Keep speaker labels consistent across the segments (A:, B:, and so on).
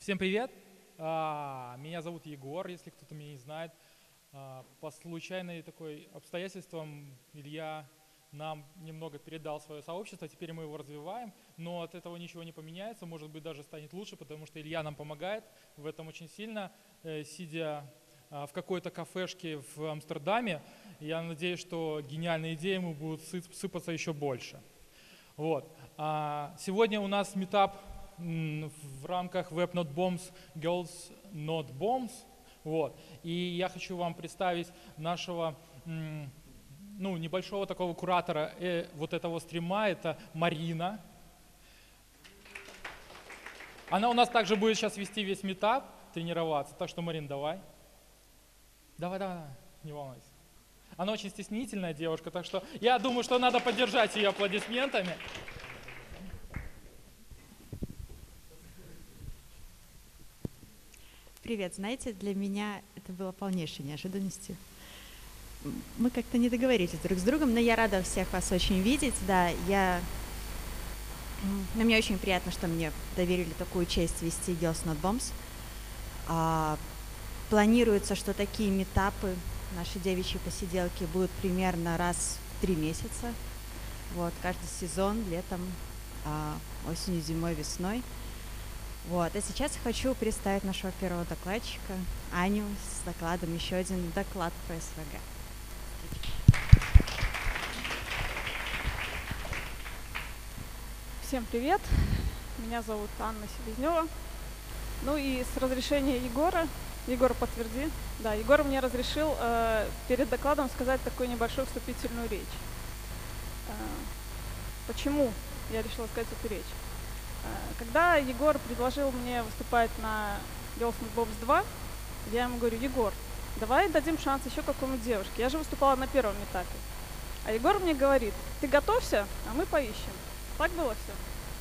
A: Всем привет! Меня зовут Егор, если кто-то меня не знает. По случайным такой обстоятельствам Илья нам немного передал свое сообщество, теперь мы его развиваем, но от этого ничего не поменяется, может быть, даже станет лучше, потому что Илья нам помогает в этом очень сильно, сидя в какой-то кафешке в Амстердаме. Я надеюсь, что гениальные идеи ему будут сыпаться еще больше. Вот. Сегодня у нас митап в рамках Web Not Bombs, Girls Not Bombs. Вот. И я хочу вам представить нашего небольшого такого куратора вот этого стрима. Это Марина. Она у нас также будет сейчас вести весь митап, тренироваться. Так что, Марин, давай. Давай, не волнуйся. Она очень стеснительная девушка, так что я думаю, что надо поддержать ее аплодисментами.
B: Привет, знаете, для меня это было полнейшей неожиданностью. Мы как-то не договорились друг с другом, но я рада всех вас очень видеть. Да, мне очень приятно, что мне доверили такую честь вести Girls Not Bombs. Планируется, что такие митапы, наши девичьи посиделки, будут примерно раз в 3 месяца. Вот, каждый сезон, летом, осенью, зимой, весной. Вот, а сейчас я хочу представить нашего первого докладчика, Аню, с докладом, еще один доклад про СВГ.
C: Всем привет, меня зовут Анна Селезнева. Ну и с разрешения Егора, Егор, подтверди, да, Егор мне разрешил перед докладом сказать такую небольшую вступительную речь. Почему я решила сказать эту речь? Когда Егор предложил мне выступать на Girls Not Bombs 2, я ему говорю: Егор, давай дадим шанс еще какой-нибудь девушке. Я же выступала на первом этапе. А Егор мне говорит: ты готовься, а мы поищем. Так было все.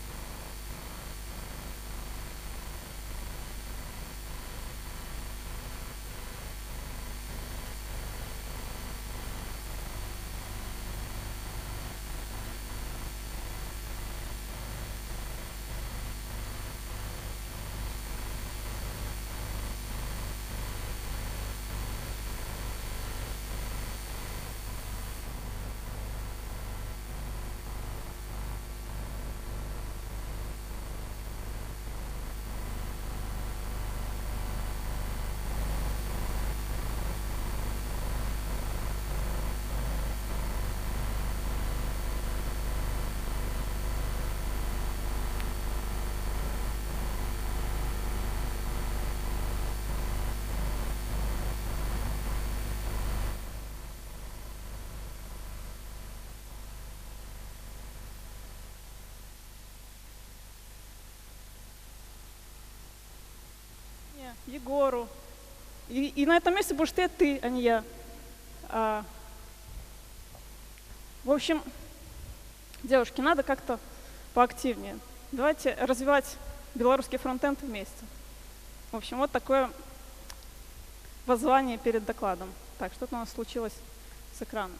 C: Егору. И на этом месте будешь ты, а не я. В общем, девушки, надо как-то поактивнее. Давайте развивать белорусский фронтенд вместе. В общем, вот такое воззвание перед докладом. Так, что-то у нас случилось с экраном.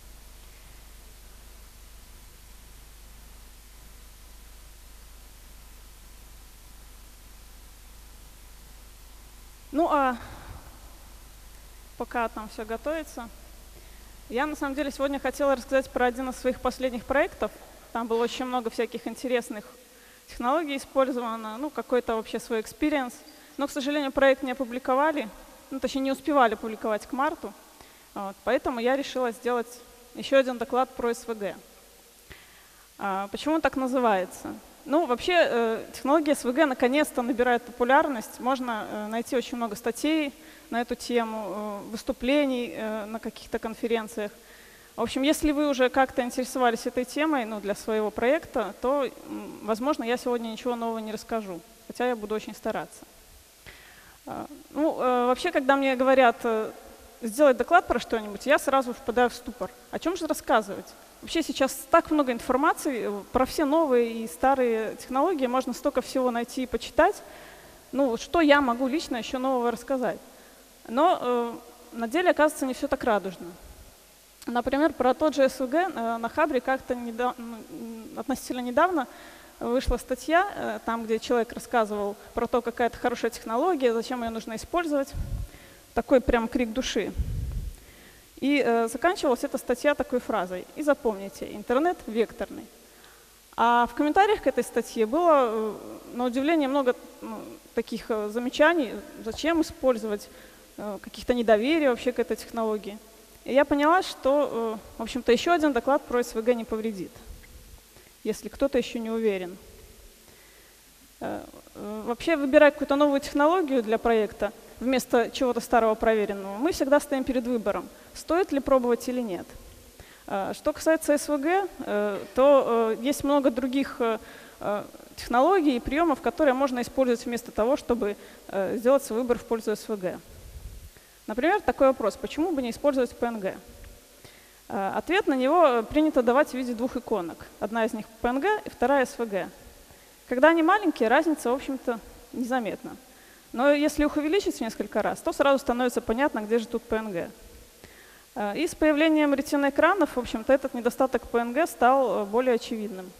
C: Ну а пока там все готовится, я на самом деле сегодня хотела рассказать про один из своих последних проектов. Там было очень много всяких интересных технологий использовано, ну какой-то вообще свой экспириенс. Но, к сожалению, проект не опубликовали, ну точнее не успевали публиковать к марту. Вот, поэтому я решила сделать еще один доклад про СВГ. Почему он так называется? Ну, вообще, технология СВГ наконец-то набирает популярность. Можно найти очень много статей на эту тему, выступлений на каких-то конференциях. В общем, если вы уже как-то интересовались этой темой, ну, для своего проекта, то, возможно, я сегодня ничего нового не расскажу, хотя я буду очень стараться. Ну, вообще, когда мне говорят сделать доклад про что-нибудь, я сразу впадаю в ступор. О чем же рассказывать? Вообще сейчас так много информации про все новые и старые технологии, можно столько всего найти и почитать. Ну, что я могу лично еще нового рассказать? Но на деле, оказывается, не все так радужно. Например, про тот же СВГ на Хабре как-то относительно недавно вышла статья, там, где человек рассказывал про то, какая это хорошая технология, зачем ее нужно использовать. Такой прям крик души. И заканчивалась эта статья такой фразой: «И запомните, интернет векторный». А в комментариях к этой статье было, на удивление, много таких замечаний, зачем использовать, каких-то недоверий вообще к этой технологии. И я поняла, что, в общем-то, еще один доклад про СВГ не повредит, если кто-то еще не уверен. Вообще, выбирая какую-то новую технологию для проекта вместо чего-то старого проверенного, мы всегда стоим перед выбором, стоит ли пробовать или нет. Что касается СВГ, то есть много других технологий и приемов, которые можно использовать вместо того, чтобы сделать свой выбор в пользу СВГ. Например, такой вопрос: почему бы не использовать PNG? Ответ на него принято давать в виде двух иконок. Одна из них PNG и вторая SVG. Когда они маленькие, разница, в общем-то, незаметна. Но если их увеличить в несколько раз, то сразу становится понятно, где же тут PNG. И с появлением ретиноэкранов, в общем-то, этот недостаток PNG стал более очевидным.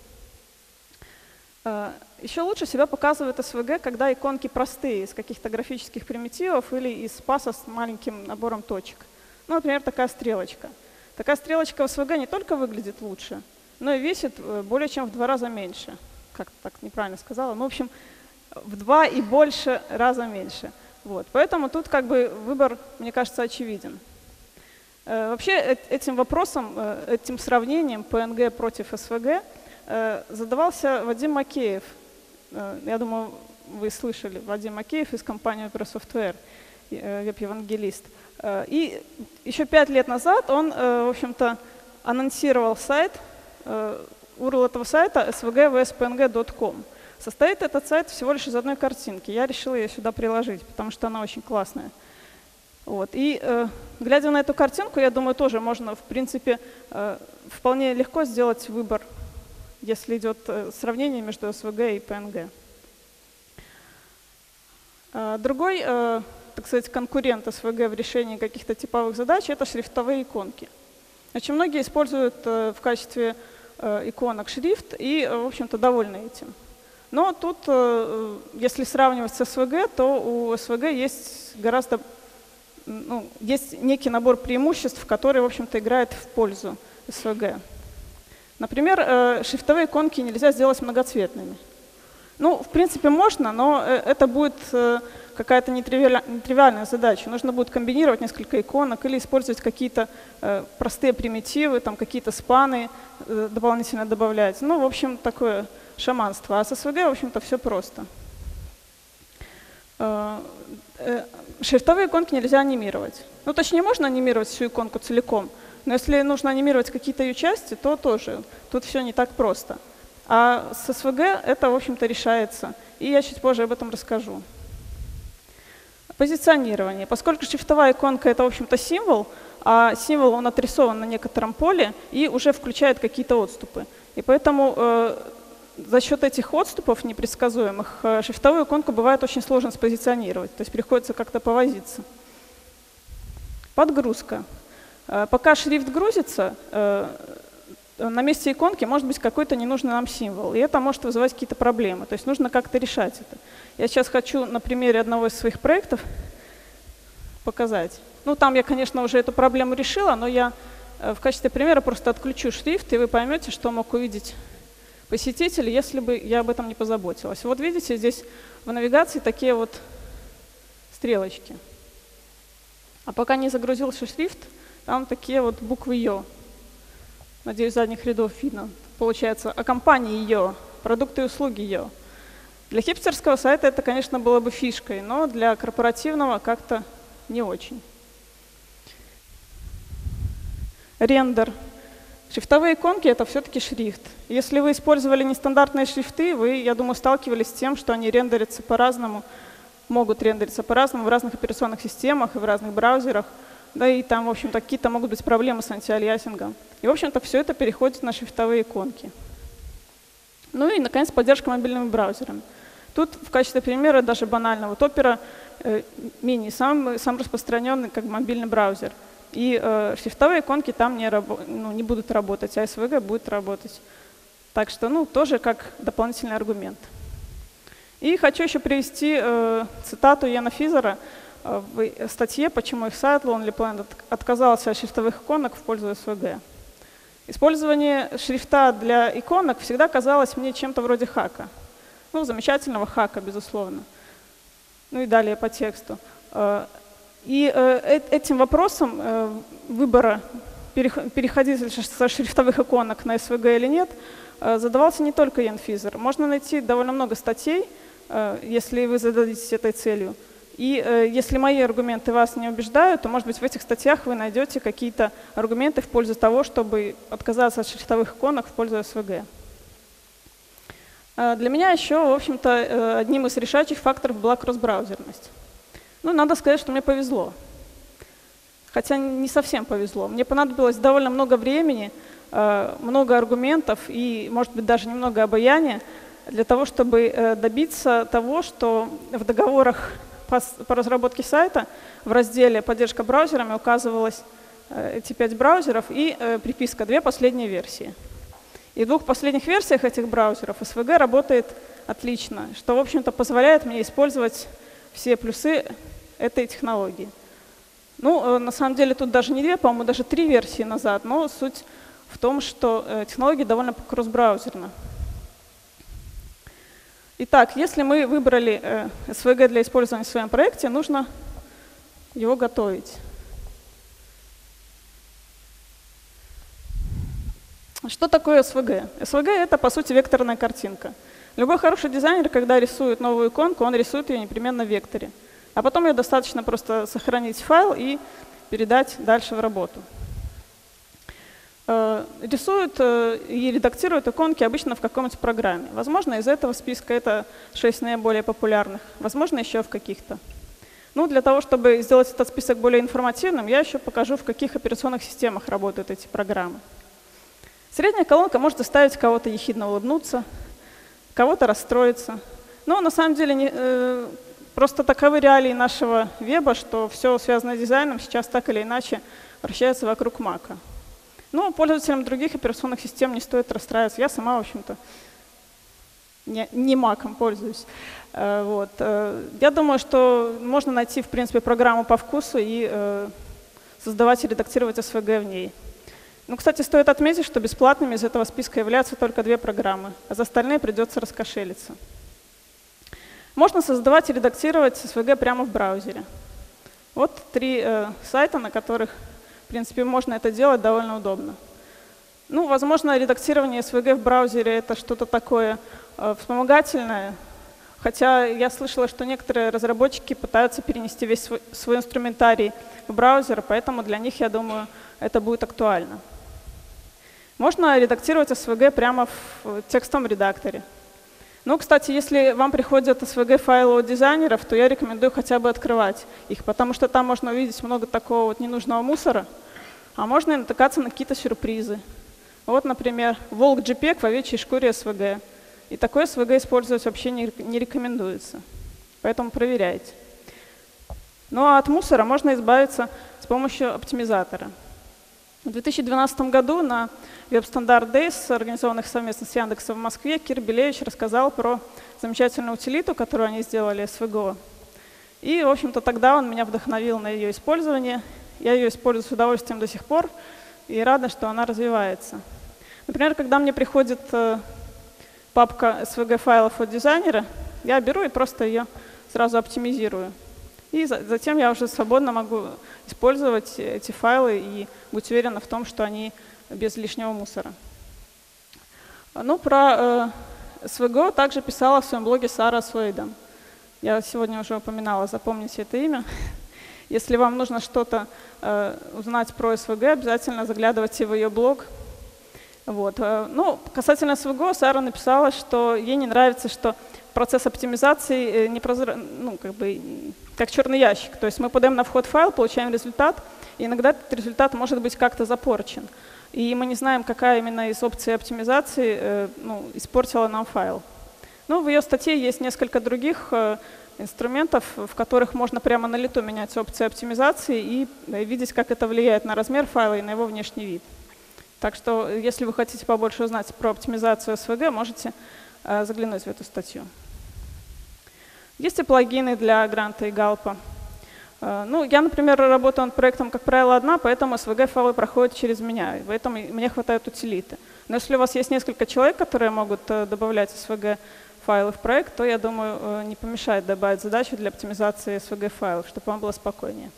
C: Еще лучше себя показывает SVG, когда иконки простые, из каких-то графических примитивов или из паса с маленьким набором точек. Ну, например, такая стрелочка. Такая стрелочка в SVG не только выглядит лучше, но и весит более чем в 2 раза меньше. Как-то так неправильно сказала. Ну, в общем, в 2 и больше раза меньше. Вот. Поэтому тут как бы выбор, мне кажется, очевиден. Вообще этим вопросом, этим сравнением PNG против SVG задавался Вадим Макеев. Я думаю, вы слышали. Вадим Макеев из компании Opera Software, веб-евангелист. И еще 5 лет назад он, в общем-то, анонсировал сайт. URL этого сайта svg.vspng.com. Состоит этот сайт всего лишь из одной картинки. Я решила ее сюда приложить, потому что она очень классная. Вот. И глядя на эту картинку, я думаю, тоже можно, в принципе, вполне легко сделать выбор, если идет сравнение между SVG и PNG. Другой, так сказать, конкурент SVG в решении каких-то типовых задач — это шрифтовые иконки. Очень многие используют в качестве иконок шрифт и, в общем-то, довольны этим. Но тут, если сравнивать с SVG, то у SVG есть гораздо, есть некий набор преимуществ, которые, в общем-то, играют в пользу SVG. Например, шрифтовые иконки нельзя сделать многоцветными. Ну, в принципе, можно, но это будет какая-то нетривиальная задача. Нужно будет комбинировать несколько иконок или использовать какие-то простые примитивы, там какие-то спаны дополнительно добавлять. Ну, в общем, такое шаманство. А с SVG, в общем-то, все просто. Шрифтовые иконки нельзя анимировать. Ну, точнее, можно анимировать всю иконку целиком, но если нужно анимировать какие-то ее части, то тоже тут все не так просто. А с SVG это, в общем-то, решается. И я чуть позже об этом расскажу. Позиционирование. Поскольку шрифтовая иконка — это, в общем-то, символ, а символ, он отрисован на некотором поле и уже включает какие-то отступы. И поэтому за счет этих отступов непредсказуемых шрифтовую иконку бывает очень сложно спозиционировать, то есть приходится как-то повозиться. Подгрузка. Пока шрифт грузится, на месте иконки может быть какой-то ненужный нам символ, и это может вызывать какие-то проблемы, то есть нужно как-то решать это. Я сейчас хочу на примере одного из своих проектов показать. Ну, там я, конечно, уже эту проблему решила, но я в качестве примера просто отключу шрифт, и вы поймете, что мог увидеть посетитель, если бы я об этом не позаботилась. Вот видите, здесь в навигации такие вот стрелочки. А пока не загрузился шрифт, там такие вот буквы «Ё». Надеюсь, задних рядов видно. Получается, о компании «Ё», продукты и услуги «Ё». Для хипстерского сайта это, конечно, было бы фишкой, но для корпоративного как-то не очень. Рендер. Шрифтовые иконки — это все-таки шрифт. Если вы использовали нестандартные шрифты, вы, я думаю, сталкивались с тем, что они рендерятся по-разному, могут рендериться по-разному в разных операционных системах и в разных браузерах. Да и там, в общем-то, какие-то могут быть проблемы с антиалиасингом. И, в общем-то, все это переходит на шрифтовые иконки. Ну и, наконец, поддержка мобильными браузерами. Тут в качестве примера даже банально. Вот Opera Mini сам распространенный как мобильный браузер. И шрифтовые иконки там не будут работать, а SVG будет работать. Так что, тоже как дополнительный аргумент. И хочу еще привести цитату Яна Физера в статье «Почему их сайт Lonely Planet отказался от шрифтовых иконок в пользу SVG». Использование шрифта для иконок всегда казалось мне чем-то вроде хака. Замечательного хака, безусловно. И далее по тексту. И этим вопросом выбора, переходить со шрифтовых иконок на SVG или нет, задавался не только Ян Физер. Можно найти довольно много статей, если вы зададитесь этой целью. И если мои аргументы вас не убеждают, то, может быть, в этих статьях вы найдете какие-то аргументы в пользу того, чтобы отказаться от шрифтовых иконок в пользу SVG. Для меня еще, в общем-то, одним из решающих факторов была кросс-браузерность. Надо сказать, что мне повезло. Хотя не совсем повезло. Мне понадобилось довольно много времени, много аргументов и, может быть, даже немного обаяния для того, чтобы добиться того, что в договорах по разработке сайта в разделе «Поддержка браузерами» указывалось эти 5 браузеров и приписка «2 последние версии». И в 2 последних версиях этих браузеров SVG работает отлично, что, в общем-то, позволяет мне использовать все плюсы этой технологии. На самом деле тут даже не 2, по-моему, даже 3 версии назад, но суть в том, что технология довольно кросс-браузерна. Итак, если мы выбрали SVG для использования в своем проекте, нужно его готовить. Что такое SVG? SVG — это, по сути, векторная картинка. Любой хороший дизайнер, когда рисует новую иконку, он рисует ее непременно в векторе. А потом ее достаточно просто сохранить в файл и передать дальше в работу. Рисуют и редактируют иконки обычно в какой-нибудь программе. Возможно, из этого списка это 6 наиболее популярных, возможно, еще в каких-то. Для того, чтобы сделать этот список более информативным, я еще покажу, в каких операционных системах работают эти программы. Средняя колонка может заставить кого-то ехидно улыбнуться, кого-то расстроиться. Но на самом деле просто таковы реалии нашего веба, что все связанное с дизайном сейчас так или иначе вращается вокруг Мака. Но пользователям других операционных систем не стоит расстраиваться. Я сама, в общем-то, не Маком пользуюсь. Я думаю, что можно найти, в принципе, программу по вкусу и создавать и редактировать SVG в ней. Кстати, стоит отметить, что бесплатными из этого списка являются только 2 программы, а за остальные придется раскошелиться. Можно создавать и редактировать SVG прямо в браузере. Вот 3 сайта, на которых, в принципе, можно это делать довольно удобно. Возможно, редактирование SVG в браузере — это что-то такое вспомогательное, хотя я слышала, что некоторые разработчики пытаются перенести весь свой инструментарий в браузер, поэтому для них, я думаю, это будет актуально. Можно редактировать SVG прямо в текстовом редакторе. Кстати, если вам приходят SVG-файлы от дизайнеров, то я рекомендую хотя бы открывать их, потому что там можно увидеть много такого ненужного мусора, а можно и натыкаться на какие-то сюрпризы. Например, волк JPEG в овечьей шкуре SVG. И такое SVG использовать вообще не рекомендуется. Поэтому проверяйте. А от мусора можно избавиться с помощью оптимизатора. В 2012 году на WebStandard Days, организованных совместно с Яндексом в Москве, Кир Белевич рассказал про замечательную утилиту, которую они сделали, SVGO. И, в общем-то, тогда он меня вдохновил на ее использование. Я ее использую с удовольствием до сих пор и рада, что она развивается. Например, когда мне приходит папка SVG-файлов от дизайнера, я беру и просто ее сразу оптимизирую. И затем я уже свободно могу использовать эти файлы и быть уверена в том, что они без лишнего мусора. Про SVGO также писала в своем блоге Сара Суэйден. Я сегодня уже упоминала, запомните это имя. Если вам нужно что-то узнать про SVG, обязательно заглядывайте в ее блог. Касательно SVGO, Сара написала, что ей не нравится, что процесс оптимизации как черный ящик. То есть мы подаем на вход файл, получаем результат, и иногда этот результат может быть как-то запорчен. И мы не знаем, какая именно из опций оптимизации испортила нам файл. В ее статье есть несколько других инструментов, в которых можно прямо на лету менять опции оптимизации и видеть, как это влияет на размер файла и на его внешний вид. Так что, если вы хотите побольше узнать про оптимизацию SVG, можете заглянуть в эту статью. Есть и плагины для Гранта и Галпа. Ну, я, например, работаю над проектом, как правило, одна, поэтому SVG-файлы проходят через меня, и поэтому мне хватает утилиты. Но если у вас есть несколько человек, которые могут добавлять SVG-файлы в проект, то, я думаю, не помешает добавить задачу для оптимизации SVG-файлов, чтобы вам было спокойнее.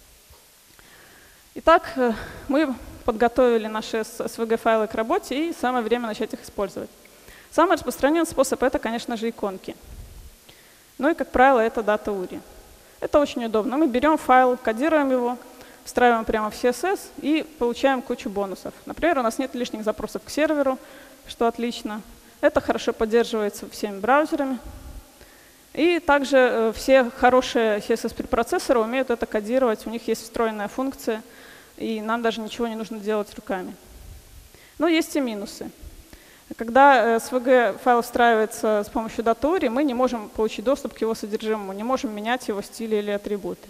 C: Итак, мы подготовили наши SVG-файлы к работе, и самое время начать их использовать. Самый распространенный способ — это, конечно же, иконки. Ну и, как правило, это Data.URI. Это очень удобно. Мы берем файл, кодируем его, встраиваем прямо в CSS и получаем кучу бонусов. Например, у нас нет лишних запросов к серверу, что отлично. Это хорошо поддерживается всеми браузерами. И также все хорошие CSS-препроцессоры умеют это кодировать, у них есть встроенная функция, и нам даже ничего не нужно делать руками. Но есть и минусы. Когда SVG-файл встраивается с помощью Data.URI, мы не можем получить доступ к его содержимому, не можем менять его стили или атрибуты.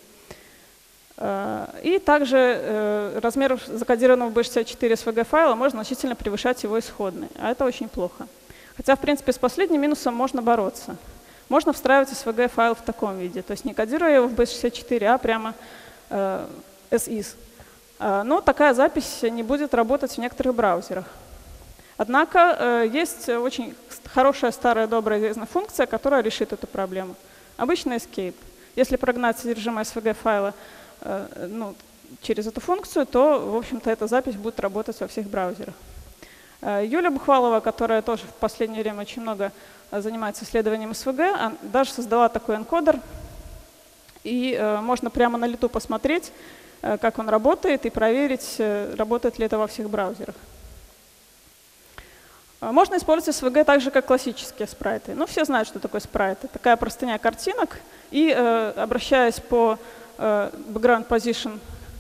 C: И также размер закодированного в B64 SVG-файла может значительно превышать его исходный, а это очень плохо. Хотя, в принципе, с последним минусом можно бороться. Можно встраивать SVG-файл в таком виде, то есть не кодируя его в B64, а прямо as is. Но такая запись не будет работать в некоторых браузерах. Однако есть очень хорошая, старая, добрая, известная функция, которая решит эту проблему. Обычно escape. Если прогнать содержимое SVG-файла через эту функцию, то, в общем-то, эта запись будет работать во всех браузерах. Юля Бухвалова, которая тоже в последнее время очень много занимается исследованием SVG, даже создала такой энкодер, и можно прямо на лету посмотреть, как он работает, и проверить, работает ли это во всех браузерах. Можно использовать SVG так же, как классические спрайты. Ну, все знают, что такое спрайты. Такая простыня картинок, и обращаясь по background position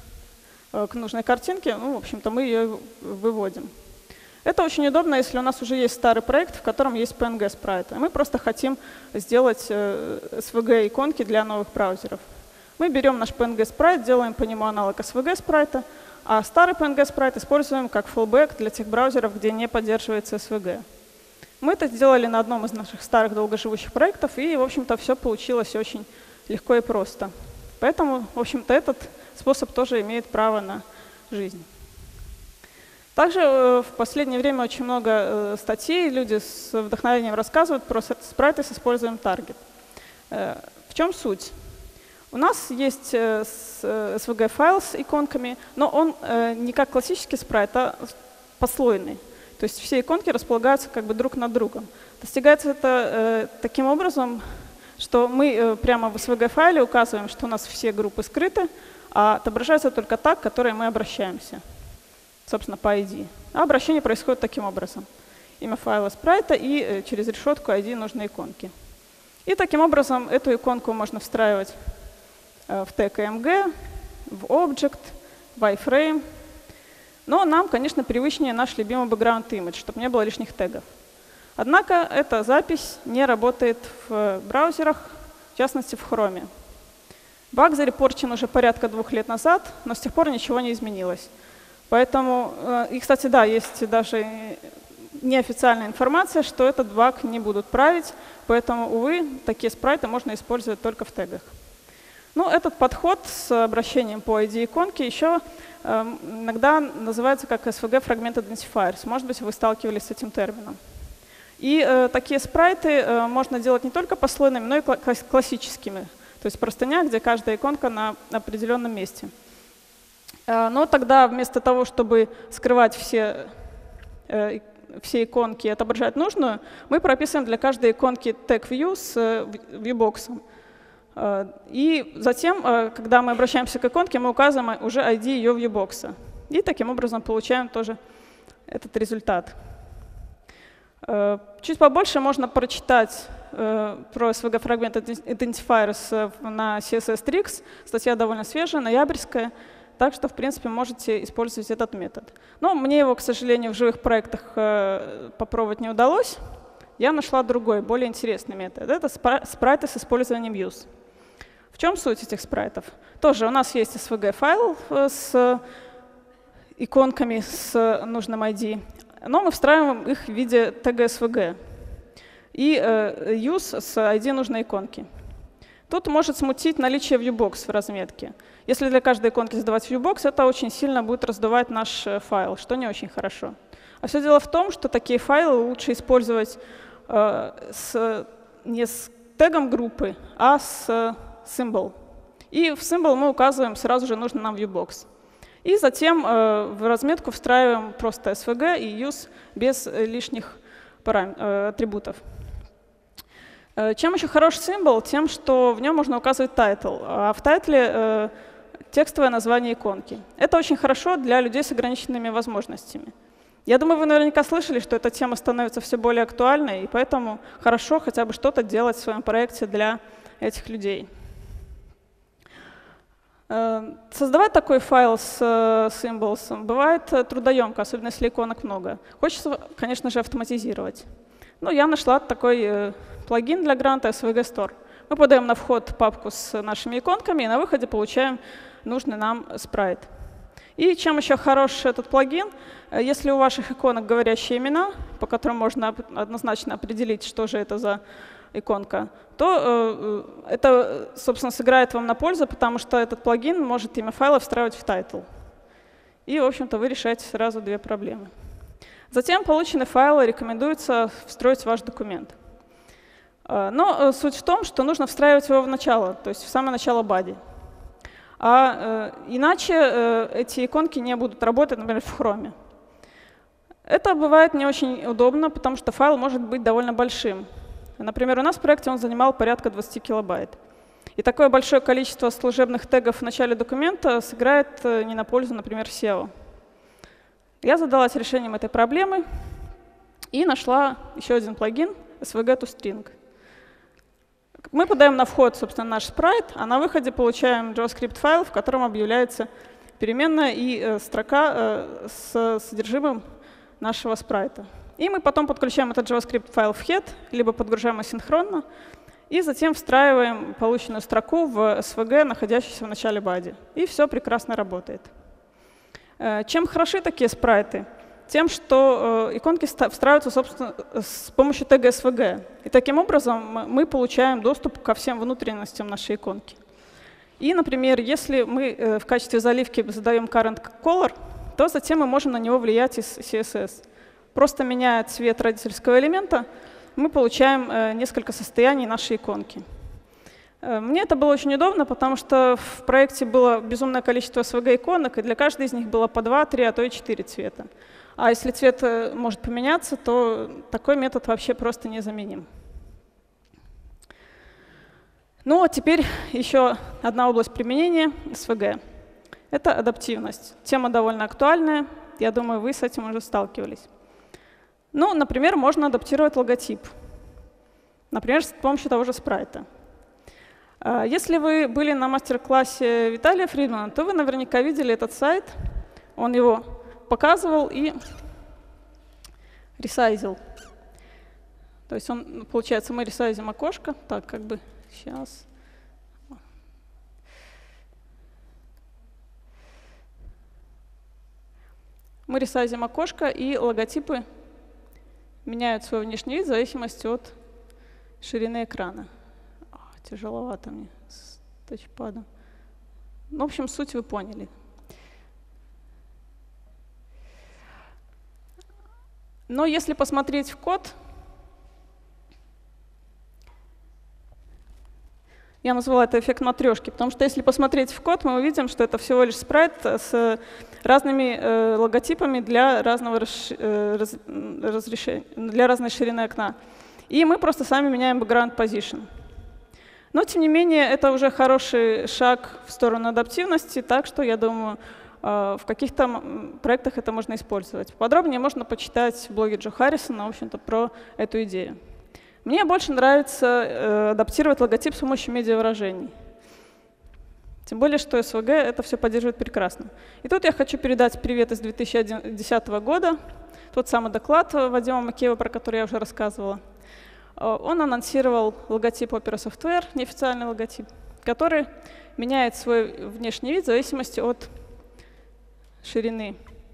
C: к нужной картинке, в общем-то, мы ее выводим. Это очень удобно, если у нас уже есть старый проект, в котором есть PNG-спрайты. Мы просто хотим сделать SVG-иконки для новых браузеров. Мы берем наш PNG-спрайт, делаем по нему аналог SVG-спрайта, а старый PNG-спрайт используем как fallback для тех браузеров, где не поддерживается SVG. Мы это сделали на одном из наших старых долгоживущих проектов, и, в общем-то, все получилось очень легко и просто. Поэтому, в общем-то, этот способ тоже имеет право на жизнь. Также в последнее время очень много статей, люди с вдохновением рассказывают про спрайты с использованием Target. В чем суть? У нас есть SVG-файл с иконками, но он не как классический спрайт, а послойный. То есть все иконки располагаются как бы друг над другом. Достигается это таким образом, что мы прямо в SVG-файле указываем, что у нас все группы скрыты, а отображается только та, к которой мы обращаемся, собственно, по ID. А обращение происходит таким образом. Имя файла спрайта и через решетку ID нужной иконки. И таким образом эту иконку можно встраивать в тег EMG, в Object, в iframe. Но нам, конечно, привычнее наш любимый background image, чтобы не было лишних тегов. Однако эта запись не работает в браузерах, в частности в Chrome. Баг зарепорчен уже порядка 2 лет назад, но с тех пор ничего не изменилось. Поэтому, и, кстати, да, есть даже неофициальная информация, что этот баг не будут править, поэтому, увы, такие спрайты можно использовать только в тегах. Ну, этот подход с обращением по ID иконки еще иногда называется как SVG Fragment Identifiers. Может быть, вы сталкивались с этим термином. И такие спрайты можно делать не только послойными, но и классическими. То есть простыня, где каждая иконка на определенном месте. Но тогда вместо того, чтобы скрывать все иконки и отображать нужную, мы прописываем для каждой иконки тег view с viewbox. И затем, когда мы обращаемся к иконке, мы указываем уже ID ее viewbox. И таким образом получаем тоже этот результат. Чуть побольше можно прочитать про SVG Fragment Identifiers на CSS Tricks. Статья довольно свежая, ноябрьская. Так что, в принципе, можете использовать этот метод. Но мне его, к сожалению, в живых проектах попробовать не удалось. Я нашла другой, более интересный метод. Это спрайты с использованием use. В чем суть этих спрайтов? Тоже у нас есть SVG-файл с иконками с нужным ID, но мы встраиваем их в виде тега SVG и use с ID нужной иконки. Тут может смутить наличие viewbox в разметке. Если для каждой иконки задавать viewbox, это очень сильно будет раздувать наш файл, что не очень хорошо. А все дело в том, что такие файлы лучше использовать не с тегом группы, а с symbol. И в symbol мы указываем сразу же нужный нам viewbox. И затем в разметку встраиваем просто SVG и use без лишних атрибутов. Чем еще хорош symbol? Тем, что в нем можно указывать title, а в тайтле текстовое название иконки. Это очень хорошо для людей с ограниченными возможностями. Я думаю, вы наверняка слышали, что эта тема становится все более актуальной, и поэтому хорошо хотя бы что-то делать в своем проекте для этих людей. Создавать такой файл с symbols бывает трудоемко, особенно если иконок много. Хочется, конечно же, автоматизировать. Но я нашла такой плагин для гранта SVG Store. Мы подаем на вход папку с нашими иконками, и на выходе получаем нужный нам спрайт. И чем еще хорош этот плагин, если у ваших иконок говорящие имена, по которым можно однозначно определить, что же это за иконка, то это, собственно, сыграет вам на пользу, потому что этот плагин может имя файла встраивать в title. И, в общем-то, вы решаете сразу две проблемы. Затем полученный файл рекомендуется встроить в ваш документ. Но суть в том, что нужно встраивать его в начало, то есть в самое начало body. А иначе эти иконки не будут работать, например, в Chrome. Это бывает не очень удобно, потому что файл может быть довольно большим. Например, у нас в проекте он занимал порядка 20 килобайт. И такое большое количество служебных тегов в начале документа сыграет не на пользу, например, SEO. Я задалась решением этой проблемы и нашла еще один плагин SVG2String. Мы подаем на вход, собственно, наш спрайт, а на выходе получаем JavaScript файл, в котором объявляется переменная и строка с содержимым нашего спрайта. И мы потом подключаем этот JavaScript файл в head, либо подгружаем асинхронно, и затем встраиваем полученную строку в SVG, находящийся в начале body. И все прекрасно работает. Чем хороши такие спрайты? Тем, что иконки встраиваются, собственно, с помощью тега SVG. И таким образом мы получаем доступ ко всем внутренностям нашей иконки. И, например, если мы в качестве заливки задаем current color, то затем мы можем на него влиять из CSS. Просто меняя цвет родительского элемента, мы получаем несколько состояний нашей иконки. Мне это было очень удобно, потому что в проекте было безумное количество SVG-иконок, и для каждой из них было по 2, 3, а то и 4 цвета. А если цвет может поменяться, то такой метод вообще просто незаменим. Ну, а теперь еще одна область применения SVG. Это адаптивность. Тема довольно актуальная. Я думаю, вы с этим уже сталкивались. Ну, например, можно адаптировать логотип. Например, с помощью того же спрайта. Если вы были на мастер-классе Виталия Фридмана, то вы наверняка видели этот сайт. Он его показывал и ресайзил. То есть он, получается, мы ресайзим окошко. Так, как бы сейчас. Мы ресайзим окошко, и логотипы меняют свой внешний вид в зависимости от ширины экрана. Тяжеловато мне с тачпадом. Ну, в общем, суть вы поняли. Но если посмотреть в код, я назвала это эффект матрешки, потому что если посмотреть в код, мы увидим, что это всего лишь спрайт с разными логотипами для разного разрешения, для разной ширины окна. И мы просто сами меняем background position. Но, тем не менее, это уже хороший шаг в сторону адаптивности, так что, я думаю, в каких-то проектах это можно использовать. Подробнее можно почитать в блоге Джо Харрисона, в общем-то, про эту идею. Мне больше нравится адаптировать логотип с помощью медиавыражений. Тем более, что SVG это все поддерживает прекрасно. И тут я хочу передать привет из 2010 года, тот самый доклад Вадима Макеева, про который я уже рассказывала. Он анонсировал логотип Opera Software, неофициальный логотип, который меняет свой внешний вид в зависимости от ширины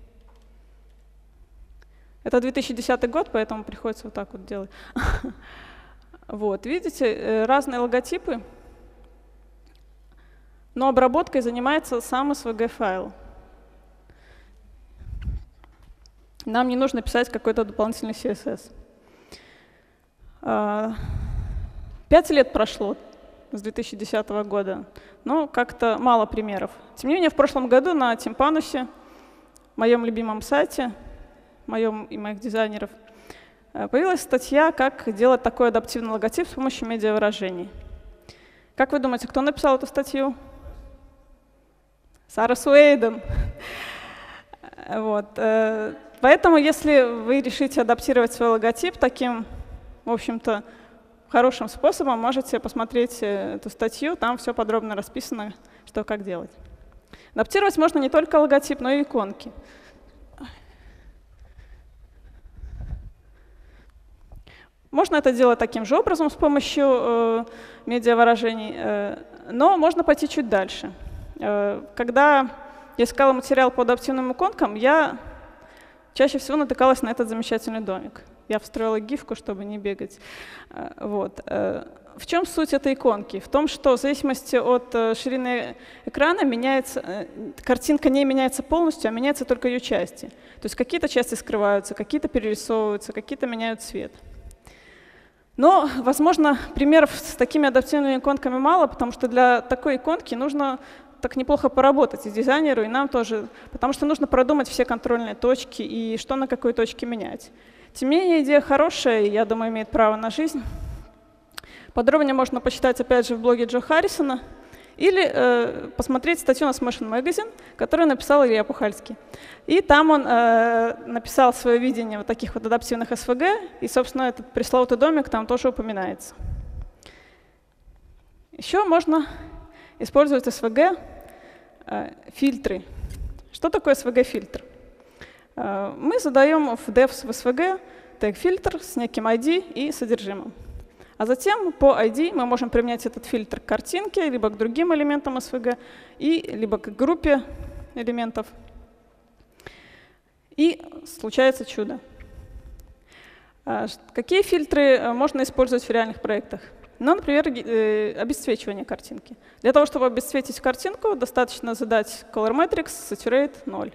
C: Это 2010 год, поэтому приходится вот так вот делать. Вот, видите, разные логотипы, но обработкой занимается сам SVG-файл. Нам не нужно писать какой-то дополнительный CSS. 5 лет прошло с 2010 года, но как-то мало примеров. Тем не менее, в прошлом году на Тимпанусе, моем любимом сайте, моем и моих дизайнеров, появилась статья, как делать такой адаптивный логотип с помощью медиавыражений. Как вы думаете, кто написал эту статью? Сара Суэйден. Вот. Поэтому, если вы решите адаптировать свой логотип таким, в общем-то, хорошим способом, можете посмотреть эту статью, там все подробно расписано, что как делать. Адаптировать можно не только логотип, но и иконки. Можно это делать таким же образом с помощью медиавыражений, но можно пойти чуть дальше. Когда я искала материал по адаптивным иконкам, я чаще всего натыкалась на этот замечательный домик. Я встроила гифку, чтобы не бегать. Вот. В чем суть этой иконки? В том, что в зависимости от ширины экрана картинка не меняется полностью, а меняются только ее части. То есть какие-то части скрываются, какие-то перерисовываются, какие-то меняют цвет. Но, возможно, примеров с такими адаптивными иконками мало, потому что для такой иконки нужно так неплохо поработать и дизайнеру, и нам тоже, потому что нужно продумать все контрольные точки и что на какой точке менять. Тем не менее, идея хорошая, и, я думаю, имеет право на жизнь. Подробнее можно почитать, опять же, в блоге Джо Харрисона или посмотреть статью на Smashing Magazine, которую написал Илья Пухальский. И там он написал свое видение вот таких вот адаптивных SVG, и, собственно, этот пресловутый домик там тоже упоминается. Еще можно использовать SVG-фильтры. Что такое SVG-фильтр? Мы задаем в devs в SVG тег-фильтр с неким ID и содержимым. А затем по ID мы можем применять этот фильтр к картинке, либо к другим элементам SVG, либо к группе элементов. И случается чудо. Какие фильтры можно использовать в реальных проектах? Ну, например, обесцвечивание картинки. Для того, чтобы обесцветить картинку, достаточно задать color matrix saturate 0.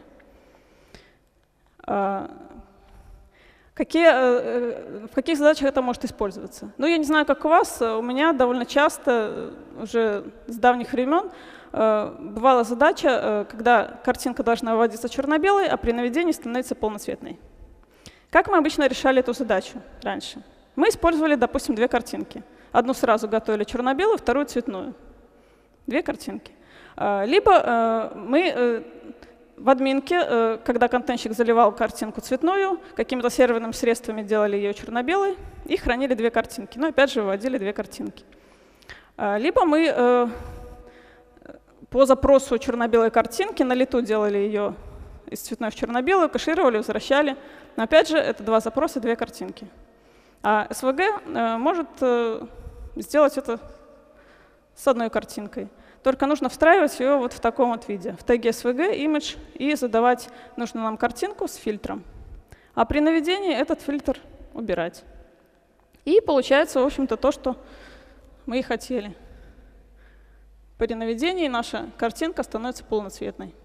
C: В каких задачах это может использоваться? Ну, я не знаю, как у вас, у меня довольно часто, уже с давних времен, бывала задача, когда картинка должна выводиться черно-белой, а при наведении становится полноцветной. Как мы обычно решали эту задачу раньше? Мы использовали, допустим, две картинки. Одну сразу готовили черно-белую, вторую цветную. Две картинки. Либо мы в админке, когда контентщик заливал картинку цветную, какими-то серверными средствами делали ее черно-белой и хранили две картинки. Но опять же выводили две картинки. Либо мы по запросу черно-белой картинки на лету делали ее из цветной в черно-белую, кэшировали, возвращали. Но опять же, это два запроса, две картинки. А SVG может сделать это с одной картинкой. Только нужно встраивать ее вот в таком вот виде, в теге SVG, image, и задавать нужную нам картинку с фильтром. А при наведении этот фильтр убирать. И получается, в общем-то, то, что мы и хотели. При наведении наша картинка становится полноцветной.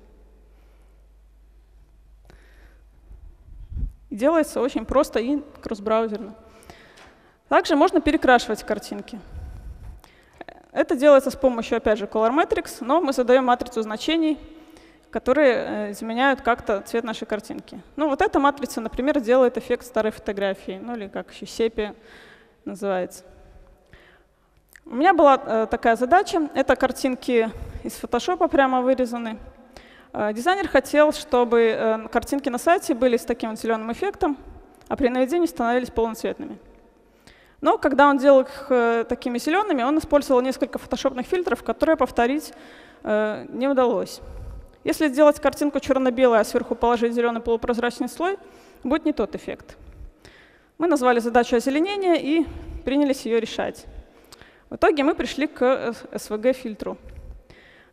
C: И делается очень просто и кросс-браузерно. Также можно перекрашивать картинки. Это делается с помощью, опять же, color matrix, но мы задаем матрицу значений, которые изменяют как-то цвет нашей картинки. Ну, вот эта матрица, например, делает эффект старой фотографии, ну или как еще сепия называется. У меня была такая задача. Это картинки из фотошопа прямо вырезаны. Дизайнер хотел, чтобы картинки на сайте были с таким вот зеленым эффектом, а при наведении становились полноцветными. Но когда он делал их такими зелеными, он использовал несколько фотошопных фильтров, которые повторить не удалось. Если сделать картинку черно-белой, а сверху положить зеленый полупрозрачный слой, будет не тот эффект. Мы назвали задачу озеленения и принялись ее решать. В итоге мы пришли к SVG-фильтру.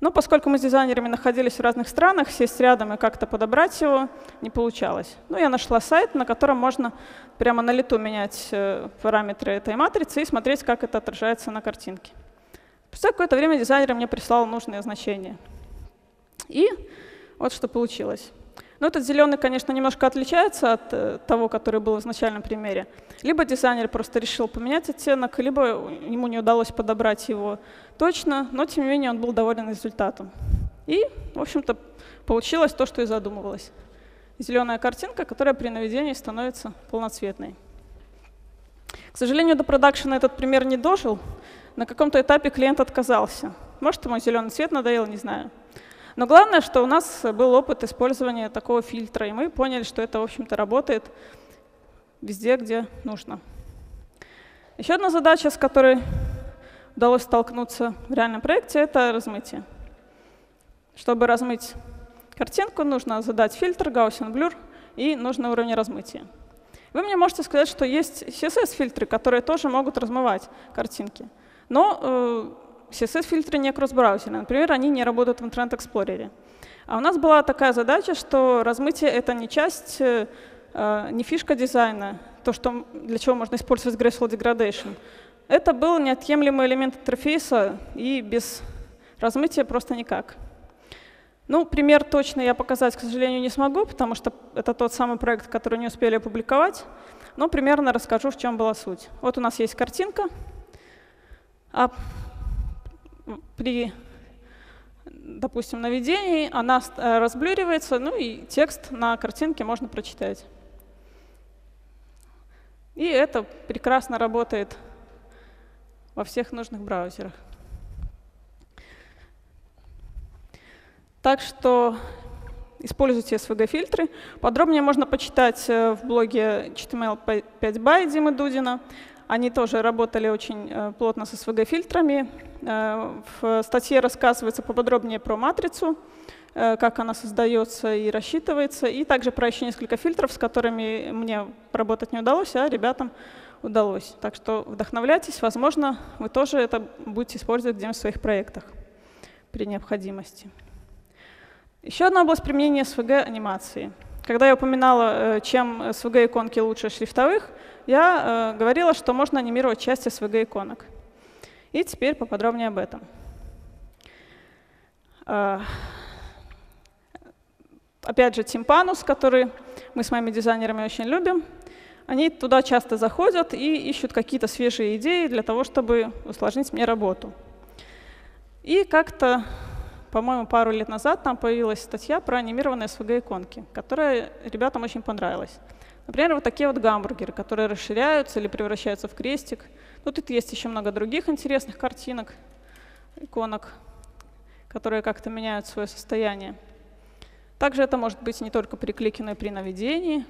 C: Но поскольку мы с дизайнерами находились в разных странах, сесть рядом и как-то подобрать его не получалось. Ну, я нашла сайт, на котором можно прямо на лету менять параметры этой матрицы и смотреть, как это отражается на картинке. Спустя какое-то время дизайнер мне прислал нужные значения. И вот что получилось. Но этот зеленый, конечно, немножко отличается от того, который был в изначальном примере. Либо дизайнер просто решил поменять оттенок, либо ему не удалось подобрать его точно, но тем не менее он был доволен результатом. И, в общем-то, получилось то, что и задумывалось. Зеленая картинка, которая при наведении становится полноцветной. К сожалению, до продакшена этот пример не дожил. На каком-то этапе клиент отказался. Может, ему зеленый цвет надоел, не знаю. Но главное, что у нас был опыт использования такого фильтра, и мы поняли, что это, в общем-то, работает везде, где нужно. Еще одна задача, с которой удалось столкнуться в реальном проекте, это размытие. Чтобы размыть картинку, нужно задать фильтр Gaussian Blur и нужный уровень размытия. Вы мне можете сказать, что есть CSS-фильтры, которые тоже могут размывать картинки. Но CSS-фильтры не кросс-браузерные. Например, они не работают в Internet Explorer. А у нас была такая задача, что размытие — это не часть, не фишка дизайна, то, для чего можно использовать Graceful Degradation. Это был неотъемлемый элемент интерфейса, и без размытия просто никак. Ну, пример точно я показать, к сожалению, не смогу, потому что это тот самый проект, который не успели опубликовать, но примерно расскажу, в чем была суть. Вот у нас есть картинка, а при, допустим, наведении она разблюривается, ну и текст на картинке можно прочитать. И это прекрасно работает во всех нужных браузерах. Так что используйте SVG-фильтры. Подробнее можно почитать в блоге HTML5by Димы Дудина. Они тоже работали очень плотно с SVG-фильтрами. В статье рассказывается поподробнее про матрицу, как она создается и рассчитывается, и также про еще несколько фильтров, с которыми мне работать не удалось, а ребятам удалось. Так что вдохновляйтесь, возможно, вы тоже это будете использовать где-нибудь в своих проектах при необходимости. Еще одна область применения SVG-анимации. Когда я упоминала, чем SVG-иконки лучше шрифтовых, я говорила, что можно анимировать часть SVG-иконок. И теперь поподробнее об этом. Опять же, Тимпанус, который мы с моими дизайнерами очень любим, они туда часто заходят и ищут какие-то свежие идеи для того, чтобы усложнить мне работу. И как-то, по-моему, пару лет назад там появилась статья про анимированные SVG-иконки, которая ребятам очень понравилась. Например, вот такие вот гамбургеры, которые расширяются или превращаются в крестик. Ну, тут есть еще много других интересных картинок, иконок, которые как-то меняют свое состояние. Также это может быть не только при клике, но и при наведении.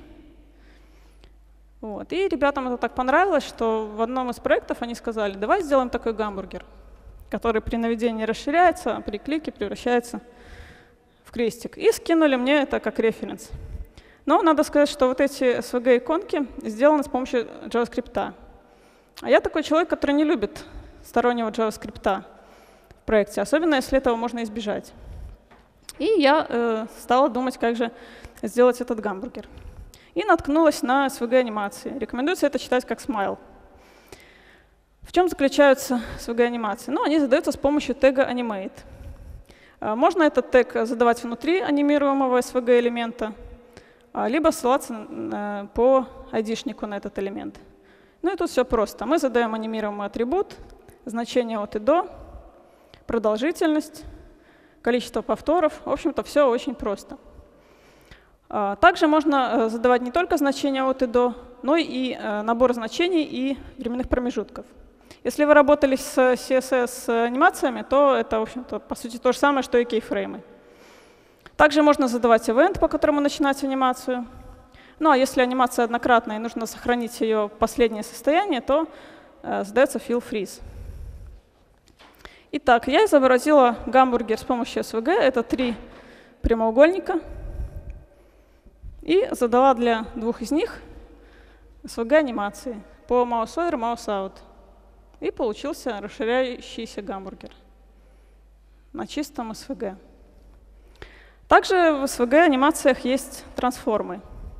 C: Вот. И ребятам это так понравилось, что в одном из проектов они сказали: давай сделаем такой гамбургер, который при наведении расширяется, а при клике превращается в крестик. И скинули мне это как референс. Но надо сказать, что вот эти SVG-иконки сделаны с помощью JavaScript. А я такой человек, который не любит стороннего JavaScript в проекте, особенно если этого можно избежать. И я стала думать, как же сделать этот гамбургер. И наткнулась на SVG-анимации. Рекомендуется это читать как Smile. В чем заключаются SVG-анимации? Ну, они задаются с помощью тега Animate. Можно этот тег задавать внутри анимируемого SVG-элемента, либо ссылаться по ID-шнику на этот элемент. Ну и тут все просто. Мы задаем анимируемый атрибут, значение от и до, продолжительность, количество повторов. В общем-то, все очень просто. Также можно задавать не только значения от и до, но и набор значений и временных промежутков. Если вы работали с CSS-анимациями, то это, в общем-то, по сути, то же самое, что и кейфреймы. Также можно задавать event, по которому начинать анимацию. Ну а если анимация однократная и нужно сохранить ее последнее состояние, то задается fill freeze. Итак, я изобразила гамбургер с помощью SVG. Это 3 прямоугольника. И задала для 2 из них SVG-анимации по mouse over, mouse out. И получился расширяющийся гамбургер. на чистом SVG. Также в SVG-анимациях есть трансформы.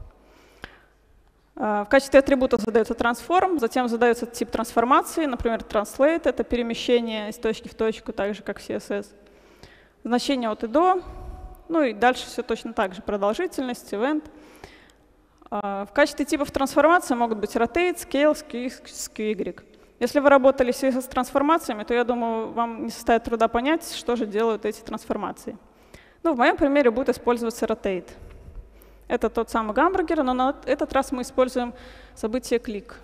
C: В качестве атрибута задается трансформ, затем задается тип трансформации, например, translate — это перемещение из точки в точку, так же, как в CSS. Значение от и до, ну и дальше все точно так же, продолжительность, event. В качестве типов трансформации могут быть rotate, scale, skew. Если вы работали с CSS-трансформациями, то, я думаю, вам не составит труда понять, что же делают эти трансформации. Ну, в моем примере будет использоваться rotate. Это тот самый гамбургер, но на этот раз мы используем событие клик.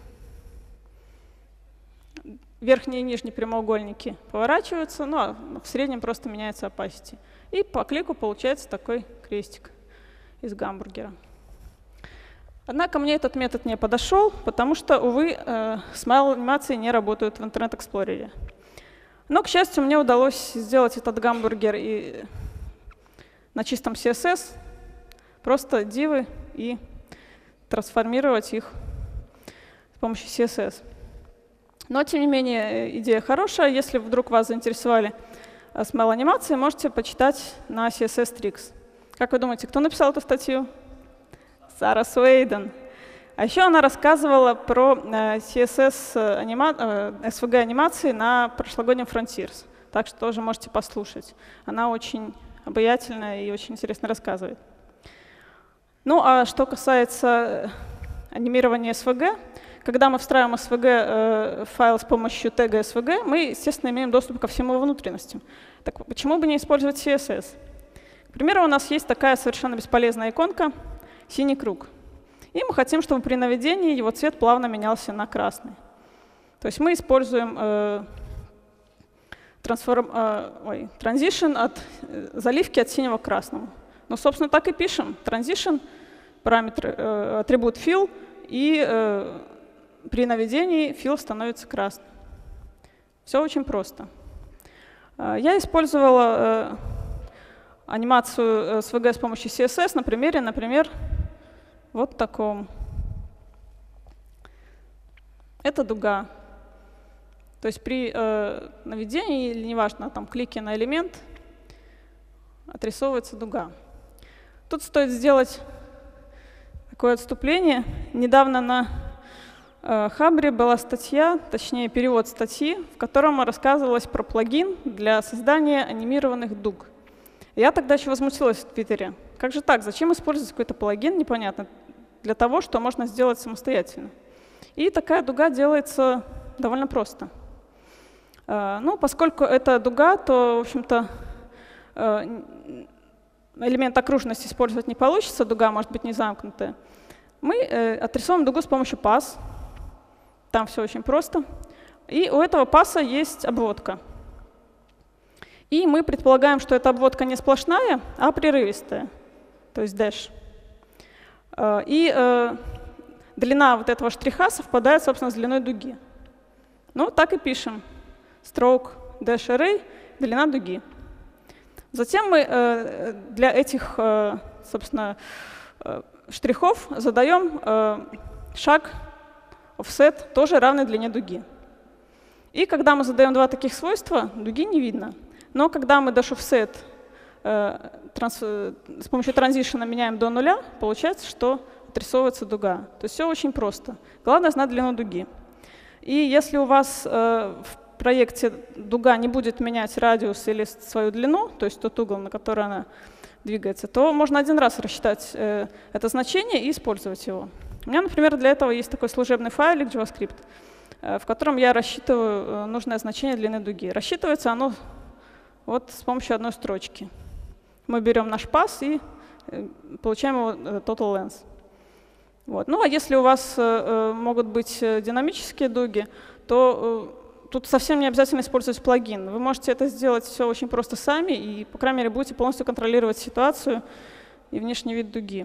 C: Верхние и нижние прямоугольники поворачиваются, ну а в среднем просто меняется opacity. И по клику получается такой крестик из гамбургера. Однако мне этот метод не подошел, потому что, увы, смайл-анимации не работают в Internet Explorer. Но, к счастью, мне удалось сделать этот гамбургер и на чистом CSS, просто дивы и трансформировать их с помощью CSS. Но, тем не менее, идея хорошая. Если вдруг вас заинтересовали смайл-анимации, можете почитать на CSS Tricks. Как вы думаете, кто написал эту статью? Сара Суэйден. А еще она рассказывала про SVG-анимации на прошлогоднем Frontiers. Так что тоже можете послушать. Она очень обаятельная и очень интересно рассказывает. Ну, а что касается анимирования SVG, когда мы встраиваем SVG файл с помощью тега SVG, мы, естественно, имеем доступ ко всем его внутренностям. Так почему бы не использовать CSS? К примеру, у нас есть такая совершенно бесполезная иконка — синий круг. И мы хотим, чтобы при наведении его цвет плавно менялся на красный. То есть мы используем transition от заливки от синего к красному. Ну, собственно, так и пишем. Transition, параметр, атрибут fill, и при наведении fill становится красным. Все очень просто. Я использовала анимацию SVG с помощью CSS на примере, например, вот таком. Это дуга. То есть при наведении, или неважно, там, клике на элемент, отрисовывается дуга. Тут стоит сделать такое отступление. Недавно на Хабре была статья, точнее перевод статьи, в котором рассказывалось про плагин для создания анимированных дуг. Я тогда еще возмутилась в Твиттере. Как же так? Зачем использовать какой-то плагин, непонятно, для того, что можно сделать самостоятельно? И такая дуга делается довольно просто. Ну, поскольку это дуга, то, в общем-то, элемент окружности использовать не получится, дуга может быть не замкнутая. Мы отрисовываем дугу с помощью пас. Там все очень просто. И у этого паса есть обводка. И мы предполагаем, что эта обводка не сплошная, а прерывистая, то есть dash. И длина вот этого штриха совпадает, собственно, с длиной дуги. Ну, так и пишем. Stroke dash array, длина дуги. Затем мы для этих, собственно, штрихов задаем шаг offset, тоже равный длине дуги. И когда мы задаем два таких свойства, дуги не видно. Но когда мы dash offset с помощью транзишена меняем до нуля, получается, что отрисовывается дуга. То есть все очень просто. Главное знать длину дуги. И если у вас в проекте дуга не будет менять радиус или свою длину, то есть тот угол, на который она двигается, то можно один раз рассчитать это значение и использовать его. У меня, например, для этого есть такой служебный файлик JavaScript, в котором я рассчитываю нужное значение длины дуги. Рассчитывается оно вот с помощью одной строчки. Мы берем наш пас и получаем его total length. Вот. Ну а если у вас могут быть динамические дуги, то тут совсем не обязательно использовать плагин. Вы можете это сделать все очень просто сами, и, по крайней мере, будете полностью контролировать ситуацию и внешний вид дуги.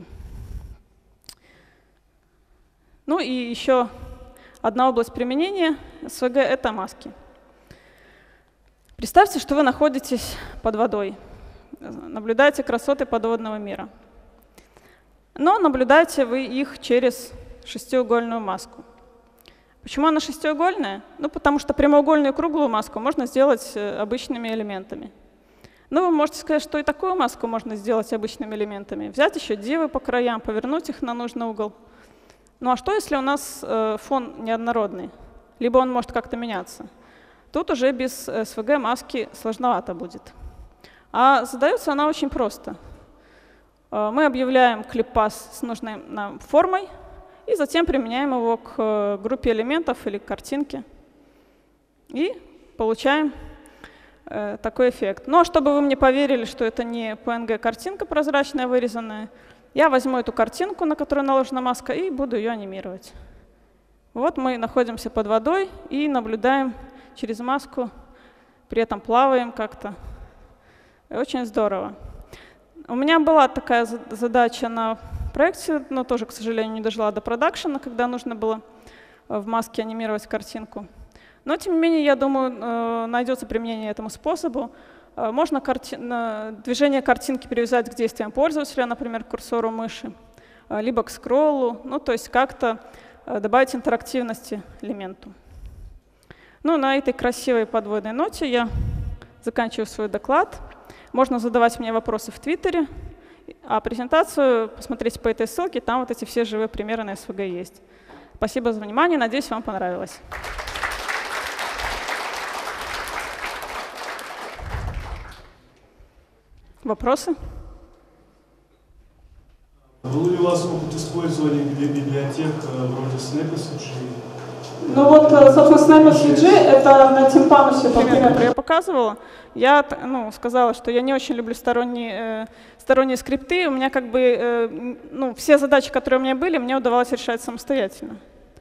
C: Ну и еще одна область применения SVG — это маски. Представьте, что вы находитесь под водой, наблюдаете красоты подводного мира. Но наблюдаете вы их через шестиугольную маску. Почему она шестиугольная? Ну, потому что прямоугольную и круглую маску можно сделать обычными элементами. Ну, вы можете сказать, что и такую маску можно сделать обычными элементами. Взять еще дивы по краям, повернуть их на нужный угол. Ну а что, если у нас фон неоднородный? Либо он может как-то меняться. Тут уже без SVG маски сложновато будет. А задается она очень просто. Мы объявляем клип-пас с нужной нам формой и затем применяем его к группе элементов или к картинке. И получаем такой эффект. Ну а чтобы вы мне поверили, что это не PNG-картинка прозрачная, вырезанная, я возьму эту картинку, на которую наложена маска, и буду ее анимировать. Вот мы находимся под водой и наблюдаем через маску, при этом плаваем как-то. Очень здорово. У меня была такая задача на проекте, но тоже, к сожалению, не дожила до продакшена, когда нужно было в маске анимировать картинку. Но, тем не менее, я думаю, найдется применение этому способу. Можно движение картинки привязать к действиям пользователя, например, к курсору мыши, либо к скроллу, ну, то есть как-то добавить интерактивности элементу. Ну, на этой красивой подводной ноте я заканчиваю свой доклад. Можно задавать мне вопросы в Твиттере, а презентацию посмотрите по этой ссылке, там вот эти все живые примеры на SVG есть. Спасибо за внимание, надеюсь, вам понравилось. Вопросы?
D: Был ли у вас опыт использования библиотек вроде Snap-SVG?
C: Ну вот, собственно, Snap-SVG — это на Тимпанусе, пример, который я показывала. Я сказала, что я не очень люблю сторонние скрипты. У меня как бы все задачи, которые у меня были, мне удавалось решать самостоятельно.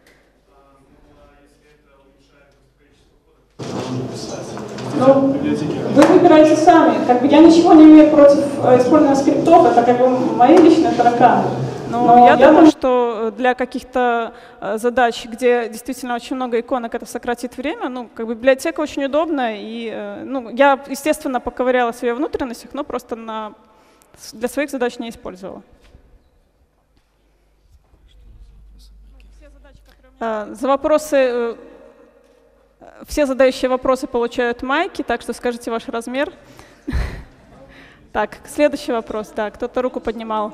C: Ну, вы выбираете сами. Как бы я ничего не имею против использования скриптов, это как бы мои личные тараканы. Но я думаю, что для каких-то задач, где действительно очень много иконок, это сократит время. Ну, как бы библиотека очень удобная, и я, естественно, поковыряла в ее внутренностях, но просто для своих задач не использовала. За вопросы. Все задающие вопросы получают майки, так что скажите ваш размер. Так, следующий вопрос. Да, кто-то руку поднимал.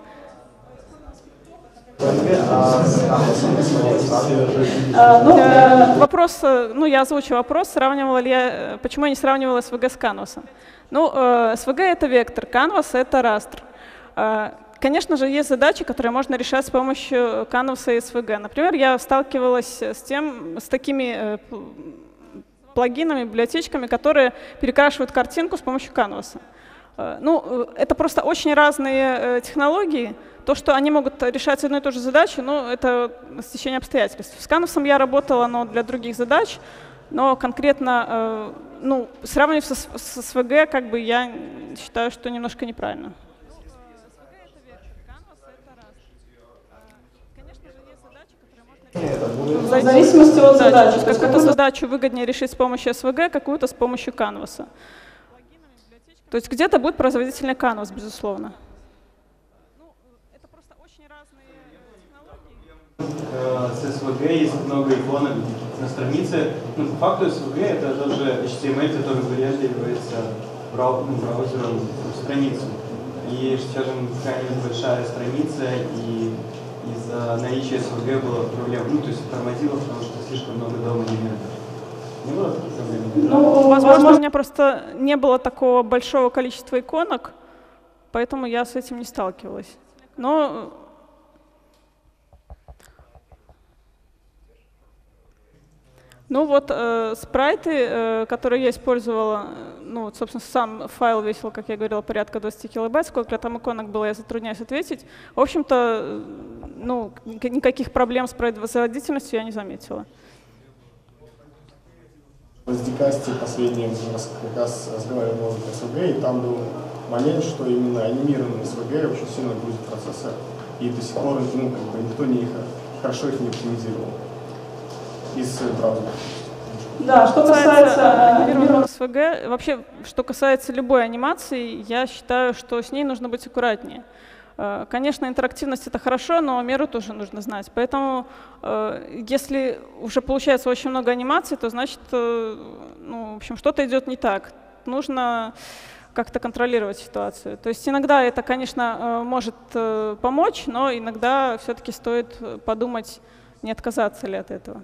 C: Вопрос, я озвучу вопрос, почему я не сравнивала SVG с Canvas. SVG — это вектор, Canvas — это растр. Конечно же, есть задачи, которые можно решать с помощью Canvas и SVG. Например, я сталкивалась с такими плагинами, библиотечками, которые перекрашивают картинку с помощью Canvas. Это просто очень разные технологии. То, что они могут решать одну и ту же задачу, это стечение обстоятельств. С Canvas я работала, но для других задач, но конкретно, сравнивать с SVG, как бы я считаю, что немножко неправильно. В зависимости от задачи. Какую-то задачу выгоднее решить с помощью SVG, какую-то с помощью Canvas. То есть где-то будет производительный Canvas, безусловно. Это просто очень разные технологии.
E: С SVG есть много иконок на странице. По факту SVG — это тоже HTML, который вырезается браузером в страницу. И, скажем, какая-нибудь большая страница, и из-за наличия SVG была проблема, то есть тормозило, потому что слишком много дома элементов. Не было таких проблем?
C: Возможно, у меня просто не было такого большого количества иконок, поэтому я с этим не сталкивалась. Но спрайты, которые я использовала, собственно, сам файл весил, как я говорила, порядка 20 килобайт. Сколько там иконок было, я затрудняюсь ответить. В общем-то, никаких проблем с производительностью я не заметила.
F: В SDK последний как раз разговаривал с SVG, и там был момент, что именно анимированный SVG очень сильно грузит процессор, и до сих пор никто хорошо их не оптимизировал из браузера.
C: Да, что касается анимированного SVG, вообще, что касается любой анимации, я считаю, что с ней нужно быть аккуратнее. Конечно, интерактивность — это хорошо, но меру тоже нужно знать. Поэтому, если уже получается очень много анимаций, то значит, в общем, что-то идет не так. Нужно как-то контролировать ситуацию. То есть иногда это, конечно, может помочь, но иногда все-таки стоит подумать, не отказаться ли от этого.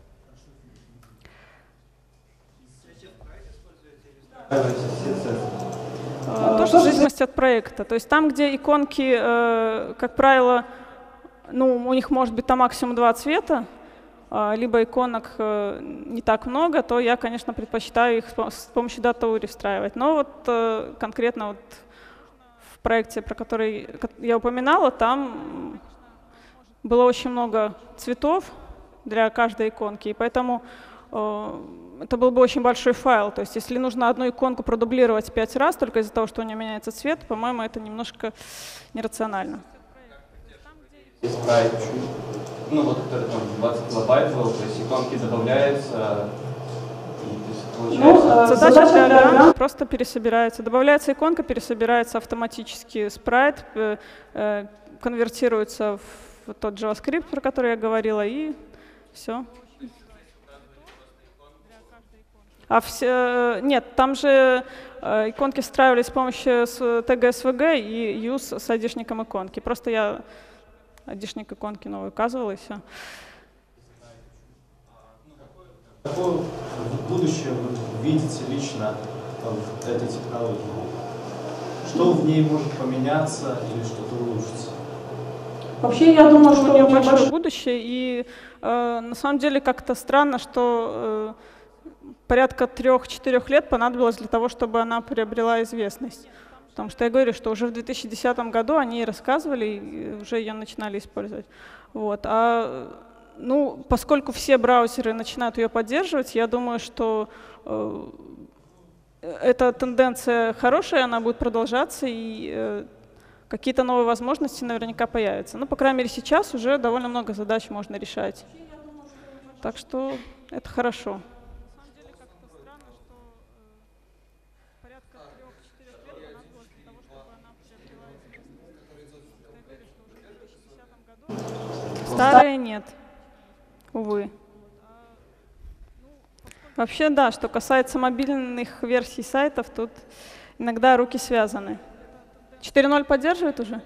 C: Тоже в зависимости от проекта. То есть там, где иконки, как правило, ну, у них может быть там максимум 2 цвета, либо иконок не так много, то я, конечно, предпочитаю их с помощью DataURI встраивать. Но вот конкретно вот в проекте, про который я упоминала, там было очень много цветов для каждой иконки, и поэтому это был бы очень большой файл. То есть если нужно одну иконку продублировать 5 раз только из-за того, что у нее меняется цвет, по-моему, это немножко нерационально.
E: Спрайт, ну вот который там 20 килобайт был, то есть иконки добавляются,
C: задача диаграммы просто пересобирается. Добавляется иконка, пересобирается автоматически спрайт, конвертируется в тот JavaScript, про который я говорила, и все. Нет, там же иконки встраивались с помощью тега SVG и use с айдишником иконки. Просто я айдишник иконки новый указывала, и все.
D: Какое будущее вы видите лично в этой технологии? Что в ней может поменяться или что-то улучшится?
C: Вообще, я думаю, что у нее большое будущее, и на самом деле как-то странно, что порядка 3-4 лет понадобилось для того, чтобы она приобрела известность. Потому что я говорю, что уже в 2010 году они ей рассказывали, и уже ее начинали использовать. Вот. Ну, поскольку все браузеры начинают ее поддерживать, я думаю, что эта тенденция хорошая, она будет продолжаться, и какие-то новые возможности наверняка появятся. Ну, по крайней мере, сейчас уже довольно много задач можно решать. Так что это хорошо. Старые нет, увы. Вообще, да, что касается мобильных версий сайтов, тут иногда руки связаны. 4.0 поддерживает уже?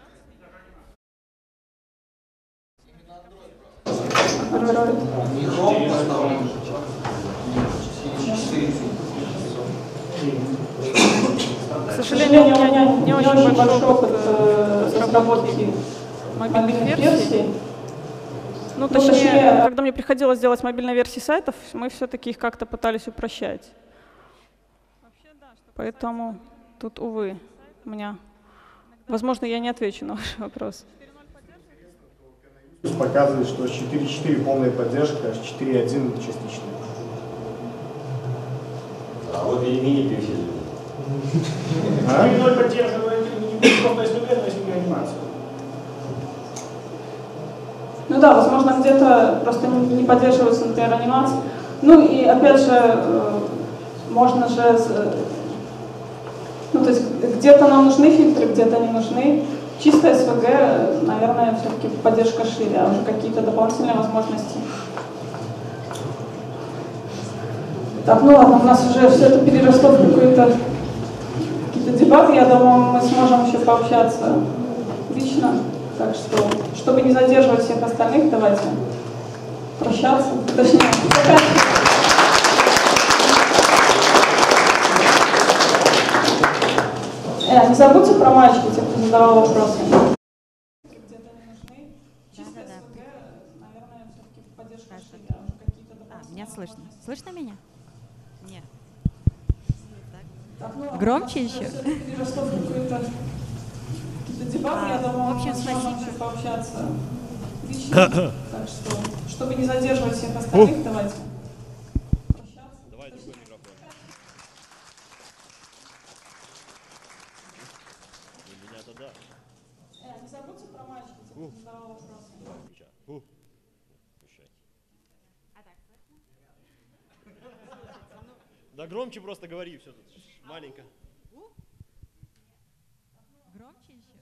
C: К сожалению, у меня не очень большой опыт разработки мобильных версий. Ну, точнее, когда мне приходилось делать мобильные версии сайтов, мы все-таки их как-то пытались упрощать. Поэтому тут, увы, у меня, возможно, я не отвечу на ваш вопрос.
F: Показывает, что 4.4 полная поддержка, а 4.1 частичная.
G: А вот и мини-пиксель.
H: 4.0 поддерживает не просто SVG, но и SVG анимацию.
C: Ну да, возможно, где-то просто не поддерживается, например, анимация. Ну и опять же, можно же, ну то есть где-то нам нужны фильтры, где-то не нужны. Чисто SVG, наверное, все-таки поддержка шире, а уже какие-то дополнительные возможности. Так, ну ладно, у нас уже все это переросло в какие-то дебаты. Я думаю, мы сможем еще пообщаться лично. Так что, чтобы не задерживать всех остальных, давайте прощаться. Точнее, заканчивать. Не забудьте про мальчика, те, кто задавал вопросы.
B: Меня слышно. Слышно меня? Нет. Громче еще?
C: В общем, спасибо. Пообщаться лично. Так что, чтобы не задерживать всех остальных, давайте.
G: Давай другой микрофон. Для меня-то да.
C: Не забудьте про мальчика, кто задавал вопросы.
G: Да громче просто говори, все тут маленько.
B: Громче еще?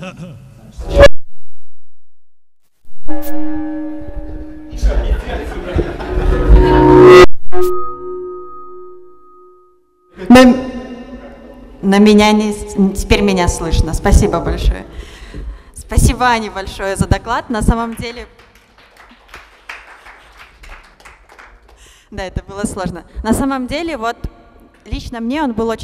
H: Все, нет,
B: На меня теперь меня слышно. Спасибо большое. Спасибо, Ане, большое за доклад. На самом деле... Да, это было сложно. На самом деле, вот лично мне он был очень